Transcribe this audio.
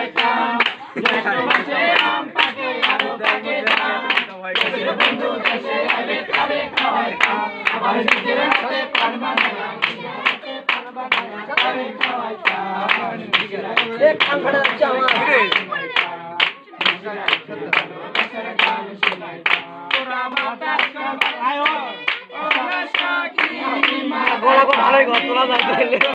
খাওয়াইতাম জ্যৈষ্ঠ মাসে আম পাকে আরো পাকে বন্ধু দেশে আইলে কারে খাওয়াইতাম আমার নিজের হাতে পান বানায়া কারে খাওয়াইতাম এক কান ফাটা যাচ্ছে আমার তোরা মাতার আয় ও ভালোই ঘর তোলা যাইতে